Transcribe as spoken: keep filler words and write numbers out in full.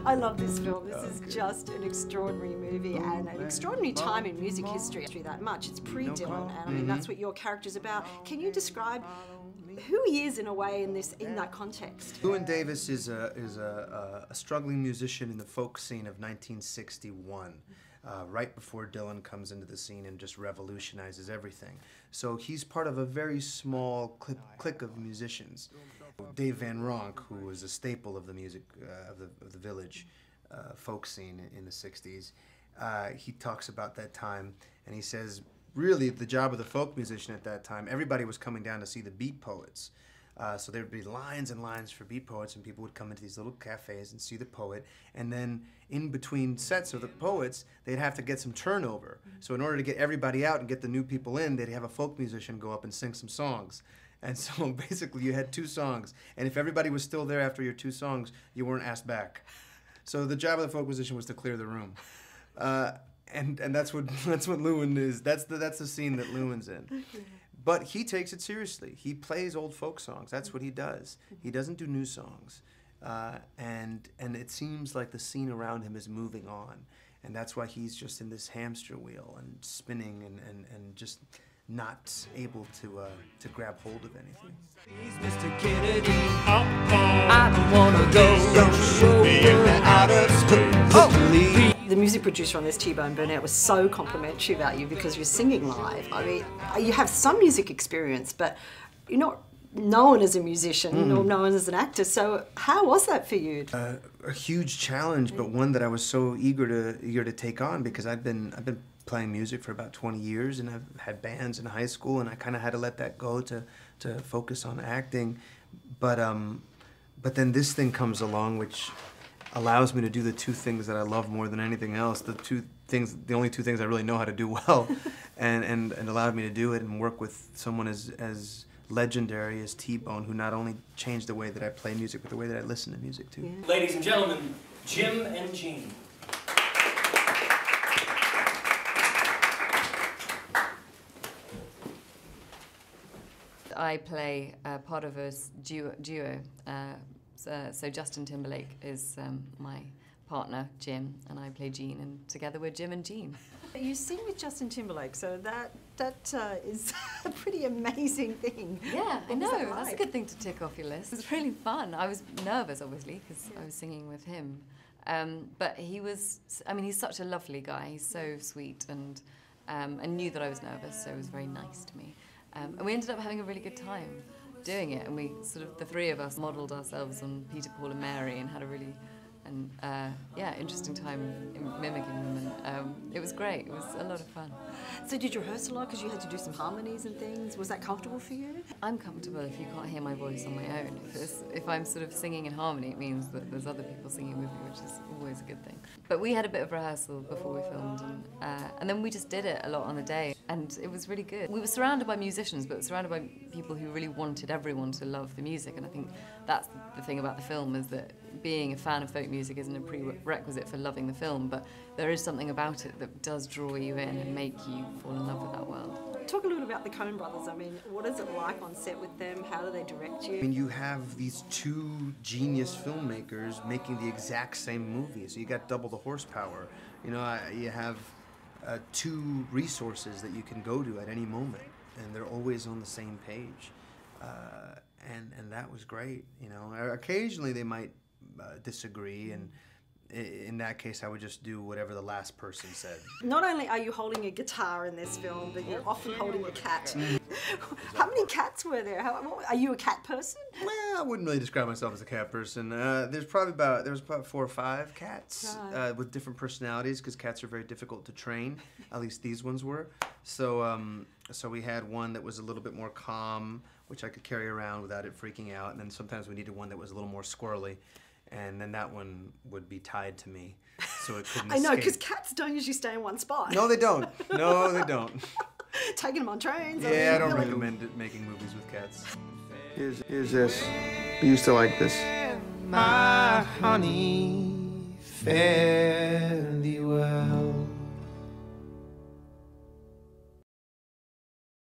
I love this film. This is just an extraordinary movie and an extraordinary time in music history. That much. It's pre-Dylan, and I mean, that's what your character's about. Can you describe who he is in a way in this in that context? Llewyn Davis is a is a, a, a struggling musician in the folk scene of nineteen sixty-one, uh, right before Dylan comes into the scene and just revolutionizes everything. So he's part of a very small clique, clique of musicians. Dave Van Ronk, who was a staple of the music uh, of the of the village uh, folk scene in the sixties, uh, he talks about that time, and he says, really, the job of the folk musician at that time, everybody was coming down to see the beat poets. Uh, so there'd be lines and lines for beat poets, and people would come into these little cafes and see the poet, and then in between sets of the poets, they'd have to get some turnover. So in order to get everybody out and get the new people in, they'd have a folk musician go up and sing some songs. And so basically you had two songs, and if everybody was still there after your two songs, you weren't asked back. So the job of the folk musician was to clear the room. Uh, And and that's what that's what Llewyn is. That's the that's the scene that Llewyn's in. But he takes it seriously. He plays old folk songs. That's what he does. He doesn't do new songs. Uh, and and it seems like the scene around him is moving on. And that's why he's just in this hamster wheel and spinning and, and, and just not able to uh, to grab hold of anything. Mister Kennedy, uh-oh. I don't wanna go, don't show me out of space. Oh. The music producer on this, T-Bone Burnett, was so complimentary about you because you're singing live. I mean, you have some music experience, but you're not known as a musician mm. or known as an actor. So how was that for you? Uh, a huge challenge, but one that I was so eager to eager to take on because I've been I've been playing music for about twenty years, and I've had bands in high school, and I kind of had to let that go to to focus on acting. But um, but then this thing comes along, which allows me to do the two things that I love more than anything else. The two things, the only two things I really know how to do well, and and and allowed me to do it and work with someone as as legendary as T-Bone, who not only changed the way that I play music, but the way that I listen to music too. Yeah. Ladies and gentlemen, Jim and Jean. I play uh, part of a duo. duo. Uh, so, so Justin Timberlake is um, my partner, Jim, and I play Jean, and together we're Jim and Jean. You sing with Justin Timberlake, so that that uh, is a pretty amazing thing. Yeah, I know. That like? That's a good thing to tick off your list. It was really fun. I was nervous, obviously, because yeah. I was singing with him. Um, but he was, I mean, he's such a lovely guy. He's so sweet, and um, and knew that I was nervous, so it was very nice to me. Um, and we ended up having a really good time doing it, and we sort of, the three of us modelled ourselves on Peter, Paul and Mary and had a really, and uh, yeah, interesting time in mimicking them, and um, it was great. It was a lot of fun. So did you rehearse a lot because you had to do some harmonies and things? Was that comfortable for you? I'm comfortable if you can't hear my voice on my own. If, it's, if I'm sort of singing in harmony, it means that there's other people singing with me, which is always a good thing. But we had a bit of rehearsal before we filmed, and, uh, and then we just did it a lot on the day, and it was really good. We were surrounded by musicians, but surrounded by people who really wanted everyone to love the music, and I think that's the thing about the film, is that being a fan of folk music isn't a prerequisite for loving the film, but there is something about it that does draw you in and make you fall in love with that world. Talk a little about the Coen Brothers. I mean, what is it like on set with them? How do they direct you? I mean, you have these two genius filmmakers making the exact same movie, so you got double the horsepower. You know, you have uh, two resources that you can go to at any moment, and they're always on the same page. Uh, and and that was great. You know, occasionally they might uh, disagree, and in that case, I would just do whatever the last person said. Not only are you holding a guitar in this film, but you're often holding a cat. How many cats were there? How, are you a cat person? Well, I wouldn't really describe myself as a cat person. Uh, there's probably about there was about four or five cats right. uh, with different personalities, because cats are very difficult to train. At least these ones were. So, um, so we had one that was a little bit more calm, which I could carry around without it freaking out, and then sometimes we needed one that was a little more squirrely. And then that one would be tied to me, so it couldn't I know, because cats don't usually stay in one spot. No, they don't. No, they don't. Taking them on trains. Yeah, I, mean, I don't really. recommend it, making movies with cats. Here's, here's this. I used to like this. My honey, fare thee well.